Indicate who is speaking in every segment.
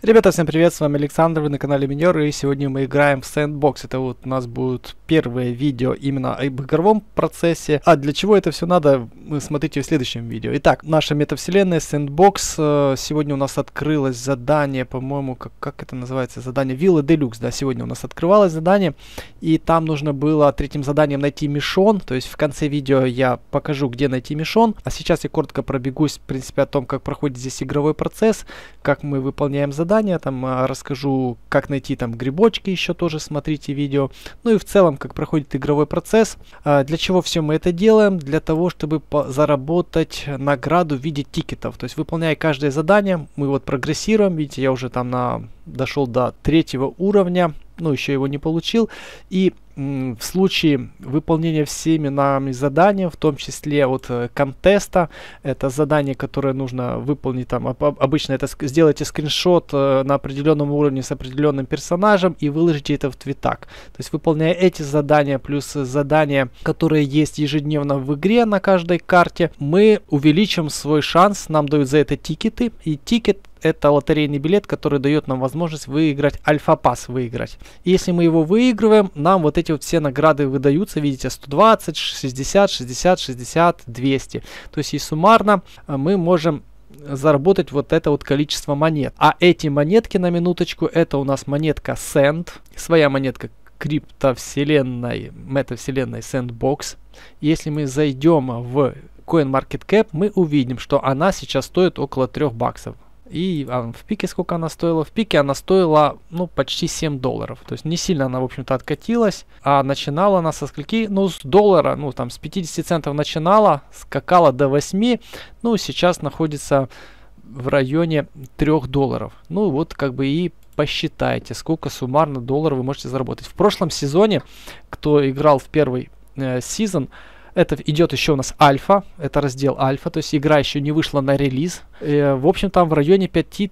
Speaker 1: Ребята, всем привет, с вами Александр, вы на канале Минер, и сегодня мы играем в Sandbox. Это вот у нас будет первое видео именно об игровом процессе. А для чего это все надо, вы смотрите в следующем видео. Итак, наша метавселенная Sandbox. Сегодня у нас открылось задание, по-моему, как это называется, задание Вилла Делюкс. Да, сегодня у нас открывалось задание, и там нужно было третьим заданием найти мишон. То есть в конце видео я покажу, где найти мишон. А сейчас я коротко пробегусь, в принципе, о том, как проходит здесь игровой процесс, как мы выполняем задание. Там расскажу, как найти там грибочки, еще тоже смотрите видео. Ну и в целом, как проходит игровой процесс. Для чего все мы это делаем? Для того, чтобы заработать награду в виде тикетов. То есть, выполняя каждое задание, мы вот прогрессируем. Видите, я уже там дошел до 3-го уровня. Ну, еще его не получил. И в случае выполнения всеми нами задания, в том числе от контеста, это задание, которое нужно выполнить, там обычно это сделайте скриншот на определенном уровне с определенным персонажем и выложите это в твитак. То есть, выполняя эти задания плюс задания, которые есть ежедневно в игре на каждой карте, мы увеличим свой шанс, нам дают за это тикеты, и тикет — это лотерейный билет, который дает нам возможность выиграть альфа-пас, выиграть. И если мы его выигрываем, нам вот эти вот все награды выдаются, видите, 120, 60, 60, 60, 200. То есть и суммарно мы можем заработать вот это вот количество монет. А эти монетки, на минуточку, это у нас монетка Sand, своя монетка криптовселенной, метавселенной Sandbox. Если мы зайдем в CoinMarketCap, мы увидим, что она сейчас стоит около 3 баксов. И в пике сколько она стоила? В пике она стоила, ну, почти $7. То есть не сильно она, в общем-то, откатилась. А начинала она со скольки? Ну, с доллара, ну, там, с 50 центов начинала, скакала до 8. Ну, сейчас находится в районе $3. Ну, вот, как бы и посчитайте, сколько суммарно долларов вы можете заработать. В прошлом сезоне, кто играл в первый сезон, это идет еще у нас альфа, это раздел альфа, то есть игра еще не вышла на релиз. В общем, там в районе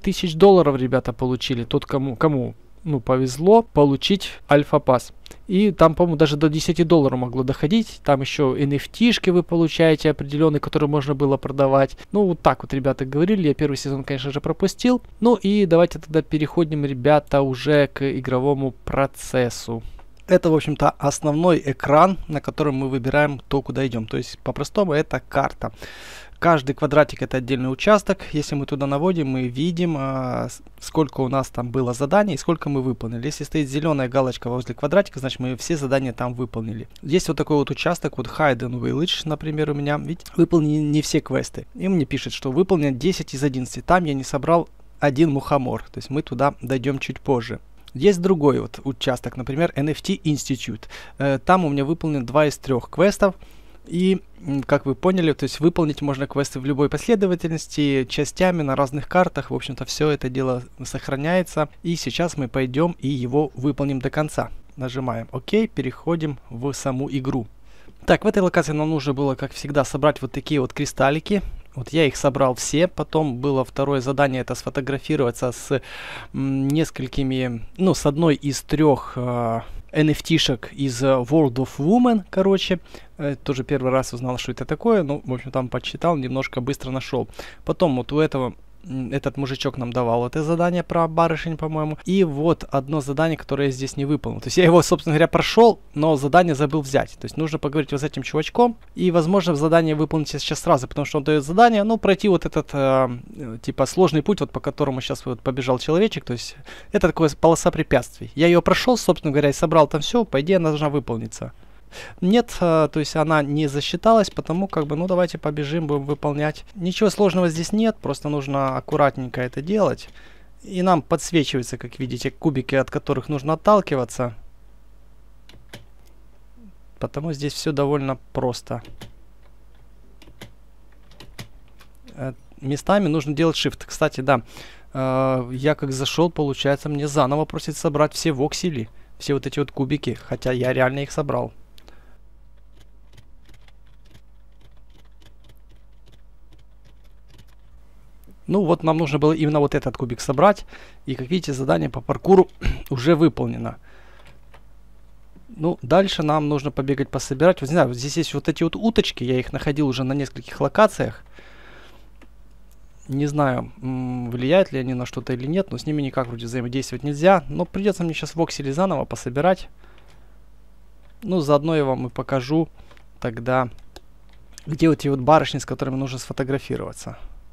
Speaker 1: $5000 ребята получили. Тот, кому ну, повезло получить альфа-пас. И там, по-моему, даже до $10 могло доходить. Там еще NFT-шки вы получаете определенные, которые можно было продавать. Ну, вот так вот ребята говорили. Я первый сезон, конечно же, пропустил. Ну и давайте тогда переходим, ребята, уже к игровому процессу. Это, в общем-то, основной экран, на котором мы выбираем то, куда идем. То есть, по-простому, это карта. Каждый квадратик — это отдельный участок. Если мы туда наводим, мы видим, сколько у нас там было заданий и сколько мы выполнили. Если стоит зеленая галочка возле квадратика, значит, мы все задания там выполнили. Есть вот такой вот участок, вот Hidden Village, например, у меня. Видите, выполнены не все квесты. И мне пишет, что выполнено 10 из 11. Там я не собрал один мухомор. То есть, мы туда дойдем чуть позже. Есть другой вот участок, например, NFT Institute. Там у меня выполнено 2 из 3 квестов. И, как вы поняли, то есть выполнить можно квесты в любой последовательности, частями, на разных картах. В общем-то, все это дело сохраняется. И сейчас мы пойдем и его выполним до конца. Нажимаем ОК, переходим в саму игру. Так, в этой локации нам нужно было, как всегда, собрать вот такие вот кристаллики. Вот я их собрал все. Потом было второе задание, это сфотографироваться с несколькими, ну, с одной из 3 NFT-шек из World of Women, короче. Тоже первый раз узнал, что это такое. Ну, в общем, там почитал, немножко быстро нашел. Потом вот у этого, этот мужичок нам давал это задание про барышень, по-моему. И вот одно задание, которое я здесь не выполнил. То есть я его, собственно говоря, прошел, но задание забыл взять. То есть нужно поговорить вот с этим чувачком. И, возможно, задание выполнить сейчас сразу, потому что он дает задание, ну, пройти вот этот, типа, сложный путь, вот по которому сейчас вот побежал человечек. То есть это такая полоса препятствий. Я ее прошел, собственно говоря, и собрал там все. По идее, она должна выполниться. Нет, то есть она не засчиталась, потому как бы, ну, давайте побежим, будем выполнять. Ничего сложного здесь нет, просто нужно аккуратненько это делать. И нам подсвечиваются, как видите, кубики, от которых нужно отталкиваться. Потому здесь все довольно просто. Местами нужно делать shift. Кстати, да, я как зашел, получается, мне заново просит собрать все воксели, все вот эти вот кубики, хотя я реально их собрал. Ну вот нам нужно было именно вот этот кубик собрать. И как видите, задание по паркуру уже выполнено. Ну, дальше нам нужно побегать, пособирать. Вот, не знаю, вот здесь есть вот эти вот уточки. Я их находил уже на нескольких локациях. Не знаю, влияют ли они на что-то или нет, но с ними никак вроде взаимодействовать нельзя. Но придется мне сейчас воксели заново пособирать. Ну, заодно я вам и покажу тогда, где вот эти вот барышни, с которыми нужно сфотографироваться.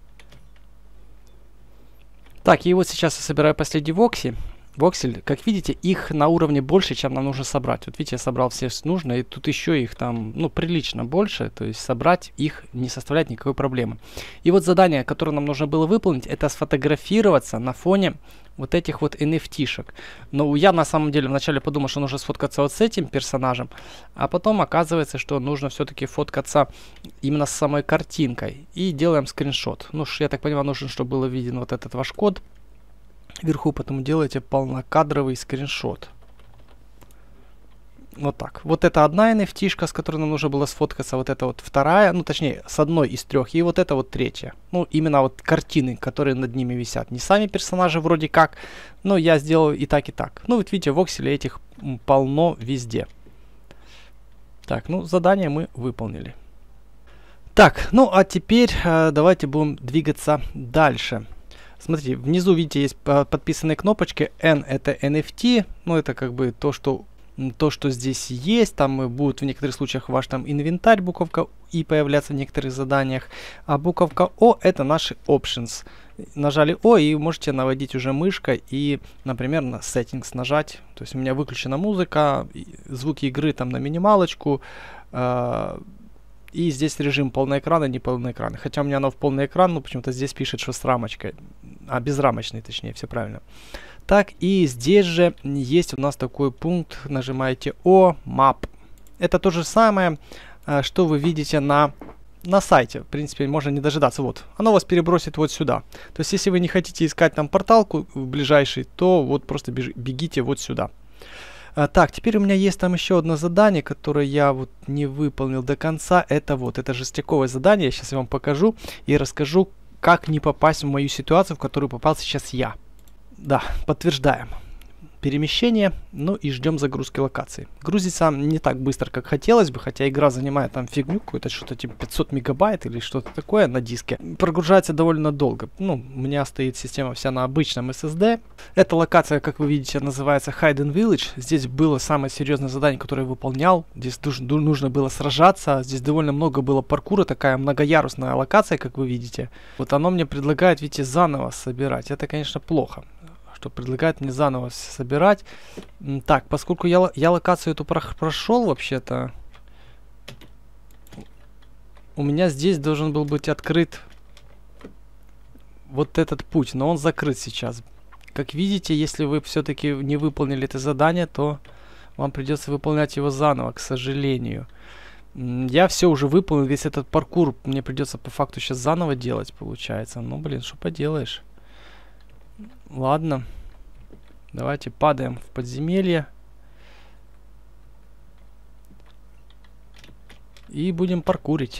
Speaker 1: Так, и вот сейчас я собираю последний воксель. Как видите, их на уровне больше, чем нам нужно собрать. Вот видите, я собрал все, что нужно, и тут еще их там, ну, прилично больше. То есть собрать их не составляет никакой проблемы. И вот задание, которое нам нужно было выполнить, это сфотографироваться на фоне вот этих вот NFT-шек. Но я на самом деле вначале подумал, что нужно сфоткаться вот с этим персонажем, а потом оказывается, что нужно все-таки фоткаться именно с самой картинкой. И делаем скриншот. Ну, я так понимаю, нужно, чтобы было виден вот этот ваш код вверху, поэтому делаете полнокадровый скриншот. Вот так. Вот это одна NFT-шка, с которой нам нужно было сфоткаться. Вот это вот вторая, ну точнее, с одной из трех. И вот это вот третья. Ну, именно вот картины, которые над ними висят. Не сами персонажи вроде как, но я сделал и так, и так. Ну, вот видите, вокселей этих полно везде. Так, ну, задание мы выполнили. Так, ну, а теперь давайте будем двигаться дальше. Смотрите, внизу, видите, есть подписанные кнопочки. N это NFT, ну, это как бы то, что здесь есть. Там будет в некоторых случаях ваш там инвентарь, буковка И появляться в некоторых заданиях. А буковка О это наши options. Нажали О и можете наводить уже мышкой и, например, на settings нажать. То есть у меня выключена музыка, звуки игры там на минималочку. И здесь режим полный экран и не полный экран. Хотя у меня оно в полный экран, но почему-то здесь пишет, что с рамочкой. А безрамочный, точнее, все правильно. Так, и здесь же есть у нас такой пункт. Нажимаете О, Map. Это то же самое, что вы видите на сайте. В принципе, можно не дожидаться. Вот, оно вас перебросит вот сюда. То есть, если вы не хотите искать там порталку ближайший, то вот просто бегите вот сюда. Так, теперь у меня есть там еще одно задание, которое я вот не выполнил до конца. Это жестяковое задание. Сейчас я вам покажу и расскажу, как не попасть в мою ситуацию, в которую попал сейчас я. Да, подтверждаем. Перемещение, ну и ждем загрузки локации. Грузится не так быстро, как хотелось бы, хотя игра занимает там фигню какую-то, что-то типа 500 мегабайт или что-то такое на диске. Прогружается довольно долго. Ну, у меня стоит система вся на обычном SSD. Эта локация, как вы видите, называется Hidden Village. Здесь было самое серьезное задание, которое я выполнял. Здесь нужно было сражаться. Здесь довольно много было паркура, такая многоярусная локация, как вы видите. Вот оно мне предлагает, видите, заново собирать. Это, конечно, плохо, что предлагает мне заново собирать. Так, поскольку я локацию эту прошел вообще-то, у меня здесь должен был быть открыт вот этот путь, но он закрыт сейчас. Как видите, если вы все-таки не выполнили это задание, то вам придется выполнять его заново, к сожалению. Я все уже выполнил, весь этот паркур мне придется по факту сейчас заново делать, получается. Ну, блин, что поделаешь. Ладно. Давайте падаем в подземелье. И будем паркурить.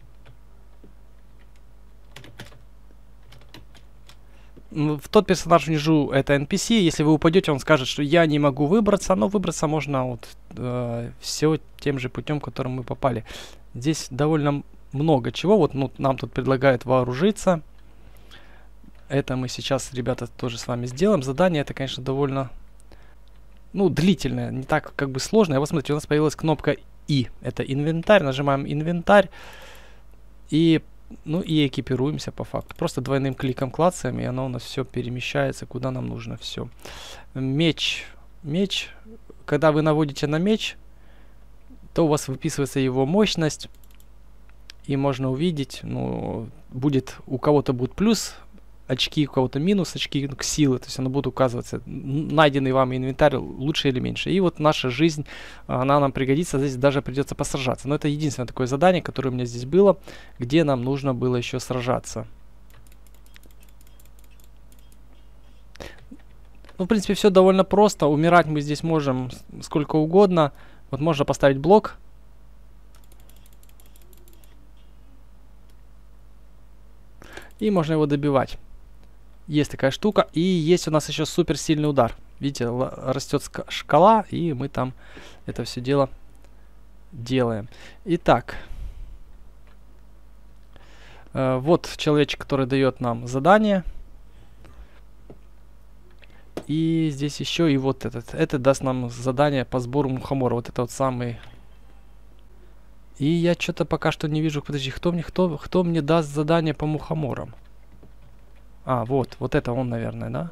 Speaker 1: В тот персонаж внизу это NPC. Если вы упадете, он скажет, что я не могу выбраться. Но выбраться можно вот все тем же путем, которым мы попали. Здесь довольно много чего. Вот нам тут предлагают вооружиться. Это мы сейчас, ребята, тоже с вами сделаем. Задание это, конечно, довольно, ну, длительное, не так как бы сложное. Вот смотрите, у нас появилась кнопка И. Это инвентарь. Нажимаем инвентарь. И, ну, и экипируемся по факту. Просто двойным кликом клацаем, и оно у нас все перемещается, куда нам нужно все. Меч. Меч. Когда вы наводите на меч, то у вас выписывается его мощность. И можно увидеть, ну, у кого-то будет плюс очки, у кого-то минус очки к силы, то есть оно будет указываться, найденный вами инвентарь лучше или меньше. И вот наша жизнь, она нам пригодится, здесь даже придется посражаться. Но это единственное такое задание, которое у меня здесь было, где нам нужно было еще сражаться. Ну, в принципе, все довольно просто. Умирать мы здесь можем сколько угодно. Вот можно поставить блок. И можно его добивать. Есть такая штука. И есть у нас еще суперсильный удар. Видите, растет шкала, и мы там это все дело делаем. Итак. Вот человечек, который дает нам задание. И здесь еще и вот этот. Это даст нам задание по сбору мухомора. Вот это вот самый. И я что-то пока что не вижу. Подожди, кто мне даст задание по мухоморам? А, вот это он, наверное, да?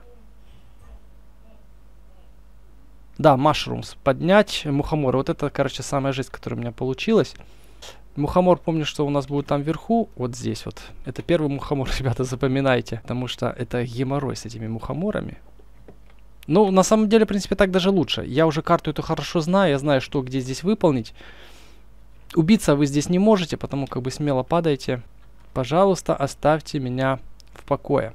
Speaker 1: Да, mushrooms. Поднять мухомор. Вот это, короче, самая жесть, которая у меня получилась. Мухомор, помню, что у нас будет там вверху, вот здесь вот. Это первый мухомор, ребята, запоминайте. Потому что это геморрой с этими мухоморами. Ну, на самом деле, в принципе, так даже лучше. Я уже карту эту хорошо знаю, я знаю, что где здесь выполнить. Убиться вы здесь не можете, потому как бы смело падайте. Пожалуйста, оставьте меня в покое.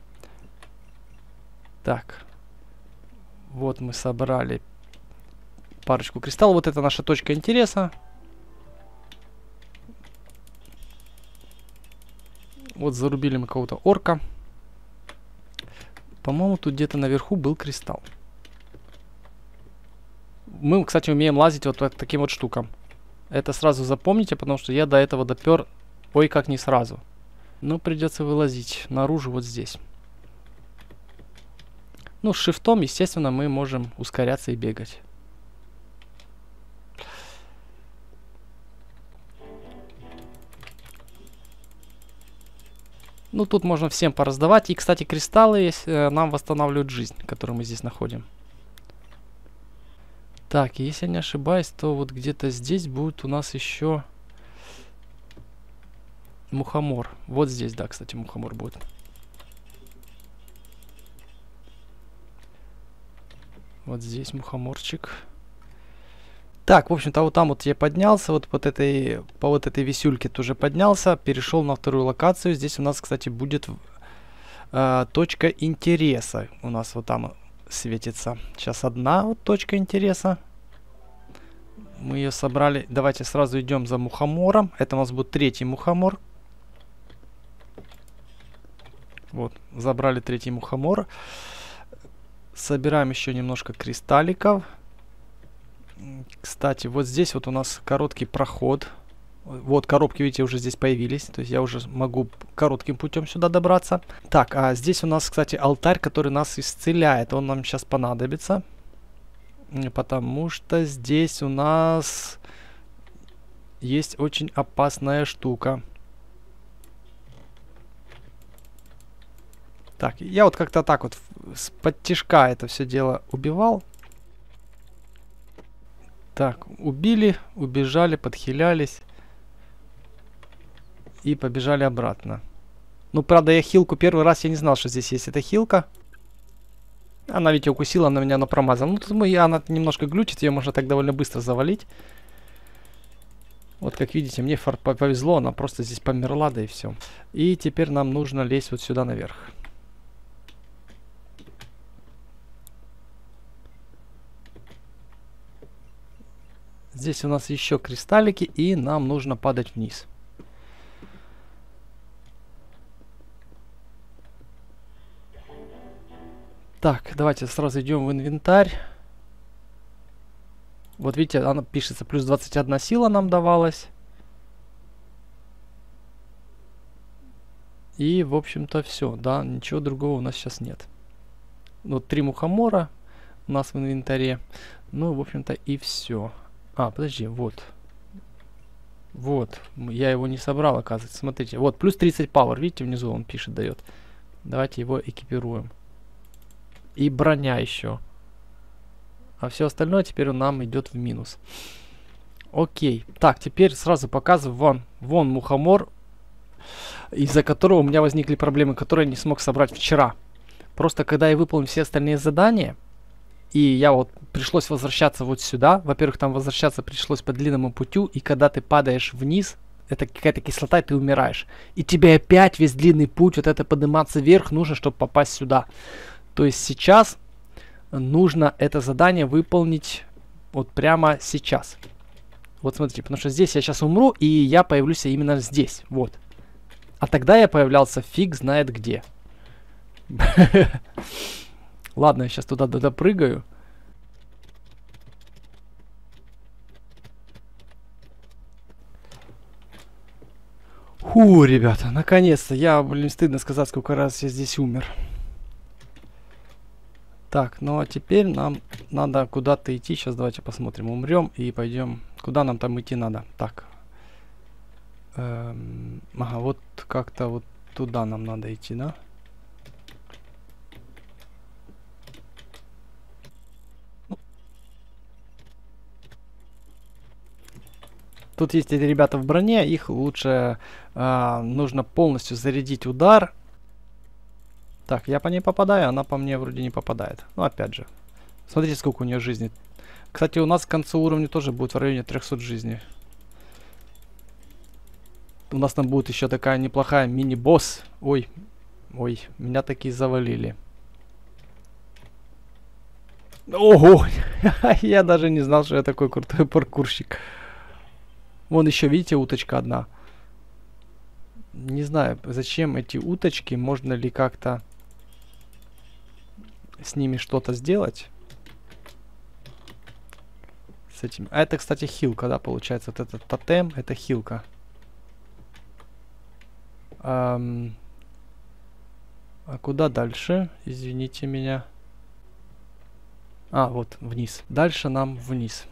Speaker 1: Так. Вот мы собрали парочку кристаллов. Вот это наша точка интереса. Вот зарубили мы кого-то орка. По-моему, тут где-то наверху был кристалл. Мы, кстати, умеем лазить вот таким вот штукам. Это сразу запомните, потому что я до этого допер, ой, как не сразу. Но придется вылазить наружу вот здесь. Ну, с шифтом, естественно, мы можем ускоряться и бегать. Ну, тут можно всем пораздавать. И, кстати, кристаллы нам восстанавливают жизнь, которую мы здесь находим. Так, если я не ошибаюсь, то вот где-то здесь будет у нас еще мухомор. Вот здесь, да, кстати, мухомор будет. Вот здесь мухоморчик. Так, в общем-то, вот там вот я поднялся, вот по вот этой висюльке тоже поднялся, перешел на вторую локацию. Здесь у нас, кстати, будет точка интереса. У нас вот там светится. Сейчас одна вот точка интереса. Мы ее собрали. Давайте сразу идем за мухомором. Это у нас будет третий мухомор. Вот, забрали третий мухомор. Собираем еще немножко кристалликов. Кстати, вот здесь вот у нас короткий проход. Вот коробки, видите, уже здесь появились. То есть я уже могу коротким путем сюда добраться. Так, а здесь у нас, кстати, алтарь, который нас исцеляет. Он нам сейчас понадобится. Потому что здесь у нас есть очень опасная штука. Так, я вот как-то так вот с-под тишка это все дело убивал. Так, убили, убежали, подхилялись. И побежали обратно. Ну, правда, я хилку первый раз, я не знал, что здесь есть эта хилка. Она ведь укусила, она меня промазала. Ну, тут она немножко глючит, ее можно так довольно быстро завалить. Вот, как видите, мне повезло, она просто здесь померла, да и все. И теперь нам нужно лезть вот сюда наверх. Здесь у нас еще кристаллики, и нам нужно падать вниз. Так, давайте сразу идем в инвентарь. Вот видите, она пишется, плюс 21 сила нам давалась. И, в общем-то, все, да, ничего другого у нас сейчас нет. Вот 3 мухомора у нас в инвентаре. Ну, в общем-то, и все. А, подожди, вот. Вот, я его не собрал, оказывается. Смотрите, вот, плюс 30 power, видите, внизу он пишет, дает. Давайте его экипируем. И броня еще. А все остальное теперь нам идет в минус. Окей. Так, теперь сразу показываю вам. Вон мухомор, из-за которого у меня возникли проблемы, которые я не смог собрать вчера. Просто когда я выполнил все остальные задания, и я вот пришлось возвращаться вот сюда. Во-первых, там возвращаться пришлось по длинному путю, и когда ты падаешь вниз, это какая-то кислота, и ты умираешь. И тебе опять весь длинный путь, вот это подниматься вверх нужно, чтобы попасть сюда. То есть сейчас нужно это задание выполнить вот прямо сейчас. Вот смотрите, потому что здесь я сейчас умру, и я появлюсь именно здесь. Вот. А тогда я появлялся фиг знает где. Ладно, я сейчас туда допрыгаю. Фу, ребята, наконец-то. Я, блин, стыдно сказать, сколько раз я здесь умер. Так, ну а теперь нам надо куда-то идти. Сейчас давайте посмотрим. Умрем и пойдем. Куда нам там идти надо? Так. Ага, вот как-то вот туда нам надо идти, да? Тут есть эти ребята в броне, их лучше нужно полностью зарядить удар. Так, я по ней попадаю, она по мне вроде не попадает. Ну, опять же. Смотрите, сколько у нее жизни. Кстати, у нас к концу уровня тоже будет в районе 300 жизней. У нас там будет еще такая неплохая мини-босс. Ой, ой, меня такие завалили. Ого! Я даже не знал, что я такой крутой паркурщик. Вон еще, видите, уточка одна. Не знаю, зачем эти уточки. Можно ли как-то с ними что-то сделать? С этим. А это, кстати, хилка, да, получается. Вот этот тотем, это хилка. А куда дальше? Извините меня. А, вот, вниз. Дальше нам вниз.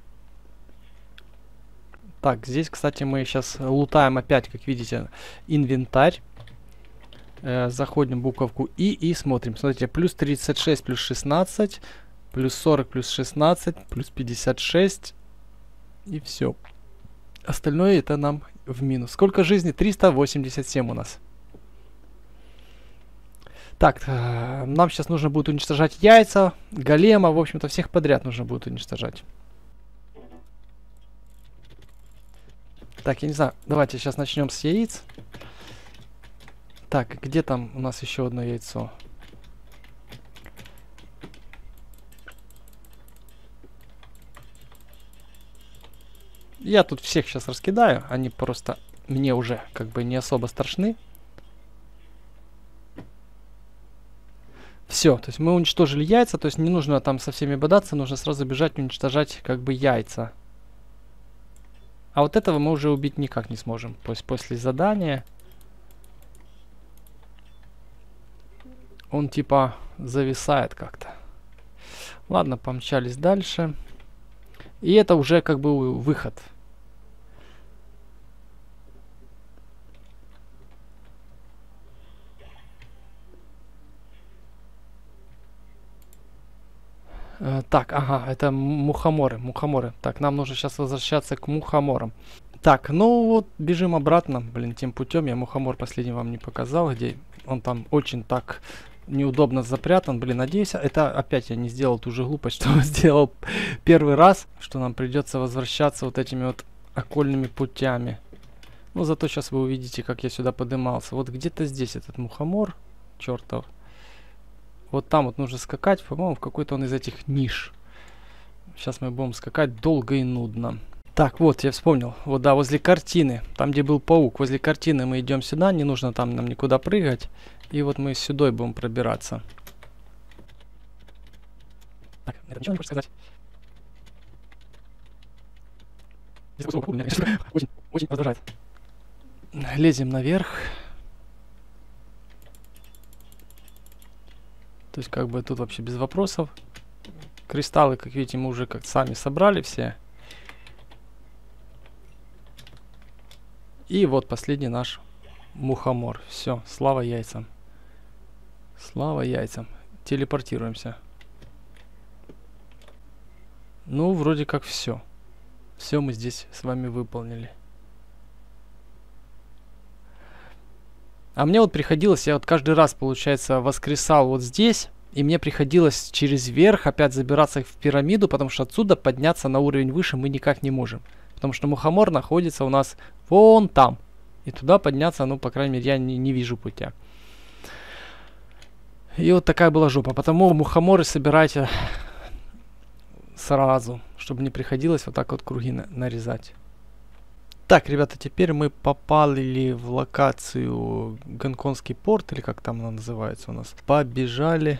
Speaker 1: Так, здесь, кстати, мы сейчас лутаем опять, как видите, инвентарь. Заходим в буковку и смотрим. Смотрите, плюс 36, плюс 16, плюс 40, плюс 16, плюс 56. И все. Остальное это нам в минус. Сколько жизни? 387 у нас. Так, нам сейчас нужно будет уничтожать яйца, голема, в общем-то, всех подряд нужно будет уничтожать. Так, я не знаю, давайте сейчас начнем с яиц. Так, где там у нас еще одно яйцо? Я тут всех сейчас раскидаю, они просто мне уже как бы не особо страшны. Все, то есть мы уничтожили яйца, то есть не нужно там со всеми бодаться, нужно сразу бежать уничтожать как бы яйца. А вот этого мы уже убить никак не сможем. То есть после задания он типа зависает как-то. Ладно, помчались дальше. И это уже как бы выход. Так, ага, это мухоморы, мухоморы. Так, нам нужно сейчас возвращаться к мухоморам. Так, ну вот, бежим обратно, блин, тем путем. Я мухомор последний вам не показал, где он там очень так неудобно запрятан. Блин, надеюсь, это опять я не сделал ту же глупость, что сделал первый раз, что нам придется возвращаться вот этими вот окольными путями. Ну, зато сейчас вы увидите, как я сюда поднимался. Вот где-то здесь этот мухомор, чертов. Вот там вот нужно скакать, по-моему, в какой-то он из этих ниш. Сейчас мы будем скакать долго и нудно. Так, вот, я вспомнил. Вот, да, возле картины. Там, где был паук. Возле картины мы идем сюда. Не нужно там нам никуда прыгать. И вот мы сюда будем пробираться. Так, это ничего не хочешь сказать? Очень, очень раздражает. Лезем наверх. То есть, как бы тут вообще без вопросов. Кристаллы, как видите, мы уже как сами собрали все. И вот последний наш мухомор. Все, слава яйцам. Слава яйцам. Телепортируемся. Ну, вроде как все. Все мы здесь с вами выполнили. А мне вот приходилось, я вот каждый раз, получается, воскресал вот здесь. И мне приходилось через верх опять забираться в пирамиду, потому что отсюда подняться на уровень выше мы никак не можем. Потому что мухомор находится у нас вон там. И туда подняться, ну, по крайней мере, я не вижу путя. И вот такая была жопа. Потому мухоморы собирайте сразу, чтобы не приходилось вот так вот круги нарезать. Так, ребята, теперь мы попали в локацию Гонконгский порт, или как там она называется у нас. Побежали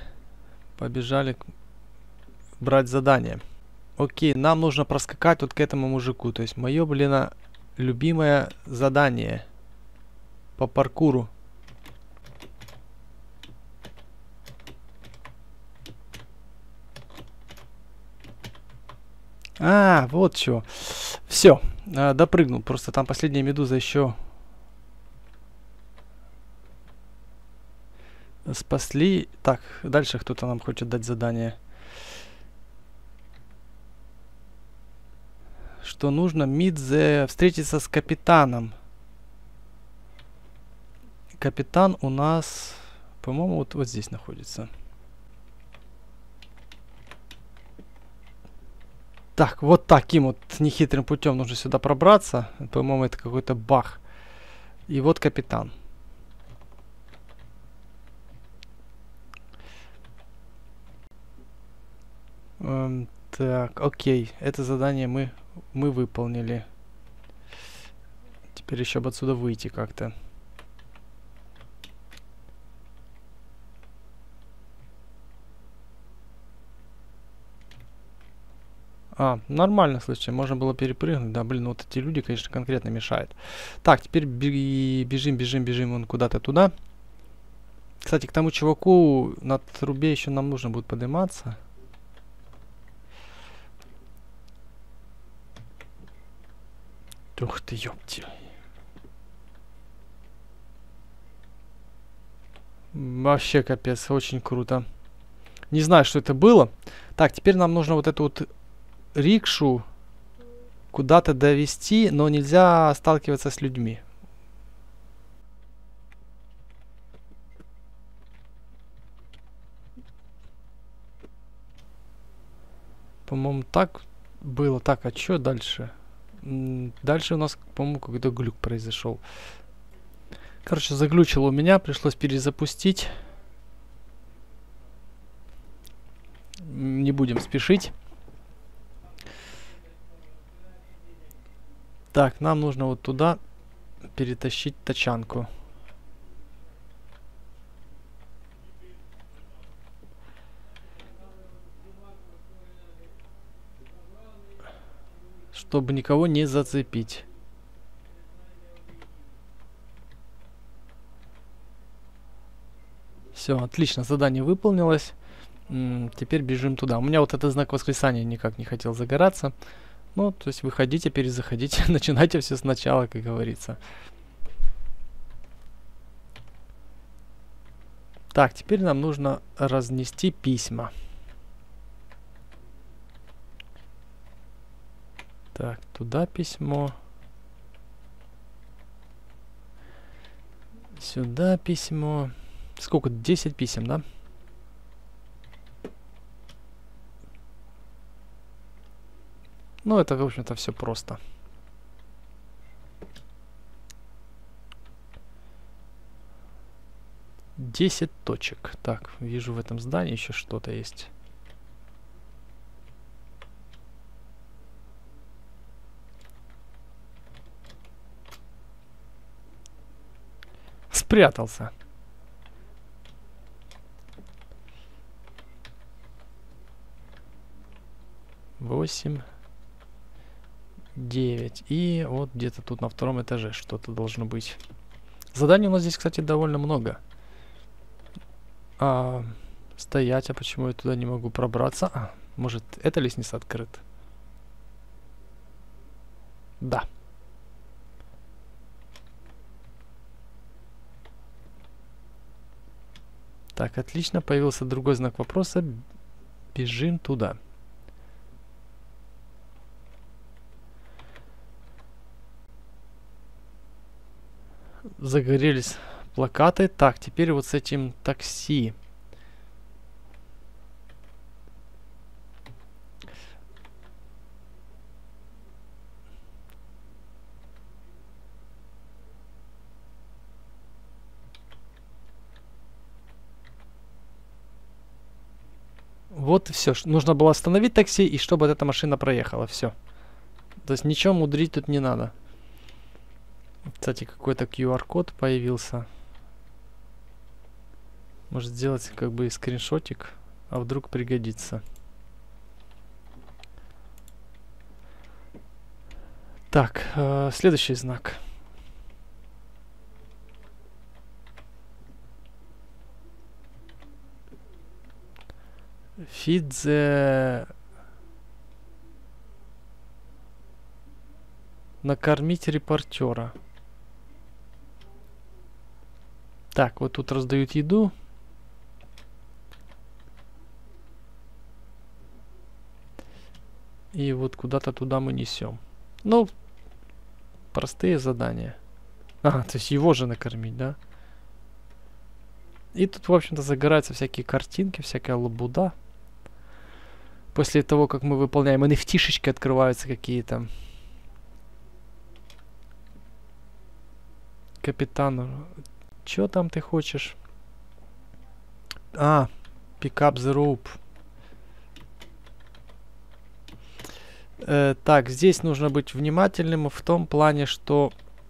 Speaker 1: брать задание. Окей, нам нужно проскакать вот к этому мужику. То есть мое, блин, любимое задание. по паркуру. А, вот что. Все, допрыгнул. Просто там последняя медуза еще спасли. Так, дальше кто-то нам хочет дать задание. Что нужно? Мидзе встретиться с капитаном. Капитан у нас, по-моему, вот здесь находится. Так, вот таким вот нехитрым путем нужно сюда пробраться. По-моему, это какой-то баг. И вот капитан. Так, окей. Это задание мы выполнили. Теперь еще бы отсюда выйти как-то. А, нормально, слушай, можно было перепрыгнуть. Да, блин, вот эти люди, конечно, конкретно мешают. Так, теперь бежим вон куда-то туда. Кстати, к тому чуваку на трубе еще нам нужно будет подниматься. Ух ты, ёпти. Вообще капец, очень круто. Не знаю, что это было. Так, теперь нам нужно вот эту вот рикшу куда-то довести, но нельзя сталкиваться с людьми. По-моему, так было. Так, а что дальше? Дальше у нас, по-моему, какой-то глюк произошел. Короче, заглючило у меня, пришлось перезапустить. Не будем спешить. Так, нам нужно вот туда перетащить тачанку. Чтобы никого не зацепить. Все, отлично, задание выполнилось. Теперь бежим туда. У меня вот этот знак восклицания никак не хотел загораться. Ну, то есть выходите, перезаходите, начинайте все сначала, как говорится. Так, теперь нам нужно разнести письма. Так, туда письмо. Сюда письмо. Сколько? 10 писем, да? Ну, это, в общем-то, все просто. Десять точек. Так, вижу в этом здании еще что-то есть. Спрятался. Восемь. 9. И вот где-то тут на втором этаже что-то должно быть. Заданий у нас здесь, кстати, довольно много. Стоять, а почему я туда не могу пробраться? А, может, эта лестница открыта? Да. Так, отлично. Появился другой знак вопроса. Бежим туда. Загорелись плакаты. Так, теперь вот с этим такси. Вот и все. Нужно было остановить такси, и чтобы эта машина проехала. Все. То есть ничего мудрить тут не надо. Кстати, какой-то QR-код появился. Может сделать как бы скриншотик, а вдруг пригодится. Так, следующий знак. Feed the... Накормить репортера. Так, вот тут раздают еду. И вот куда-то туда мы несем. Ну, простые задания. Ага, то есть его же накормить, да? И тут, в общем-то, загораются всякие картинки, всякая лабуда. После того, как мы выполняем NFT-шечки, открываются какие-то. Капитан, чё там ты хочешь? А, pick up the rope. Так, здесь нужно быть внимательным в том плане, что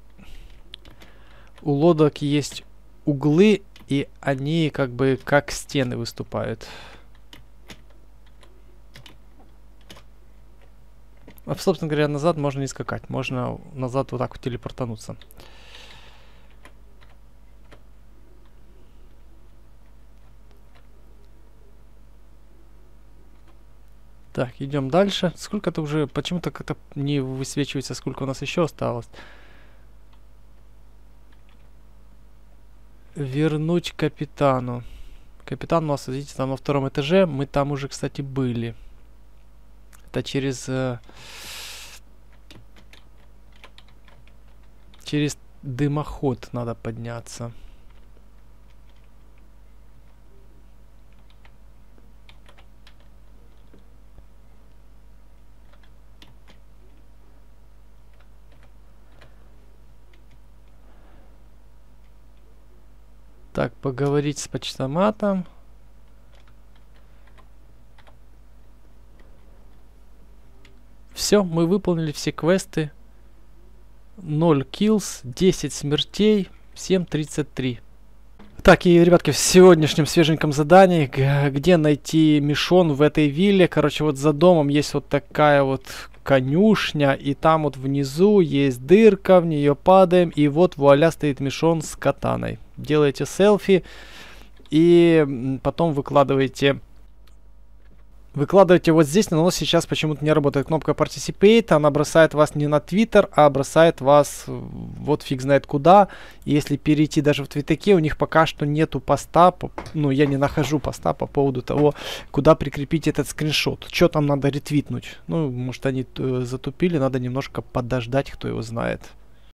Speaker 1: у лодок есть углы, и они как бы как стены выступают. А, собственно говоря, назад можно не скакать. Можно назад вот так вот телепортануться. Так, идем дальше. Сколько-то уже... Почему-то как-то не высвечивается, сколько у нас еще осталось. Вернуть капитану. Капитан у нас, видите, там на втором этаже. Мы там уже, кстати, были. Это через... через дымоход надо подняться. Так, поговорить с почтоматом. Все, мы выполнили все квесты. 0 kills, 10 смертей, 7:33. Так, и, ребятки, в сегодняшнем свеженьком задании, где найти Мишон в этой вилле. Короче, вот за домом есть вот такая вот конюшня, и там вот внизу есть дырка, в нее падаем, и вот вуаля стоит Мишон с катаной. Делаете селфи и потом выкладываете вот здесь, но сейчас почему-то не работает кнопка Participate, она бросает вас не на Twitter, а бросает вас вот фиг знает куда. И если перейти даже в Твитаке, у них пока что нету поста, ну я не нахожу поста по поводу того, куда прикрепить этот скриншот. Что там надо ретвитнуть? Ну, может они затупили, надо немножко подождать, кто его знает.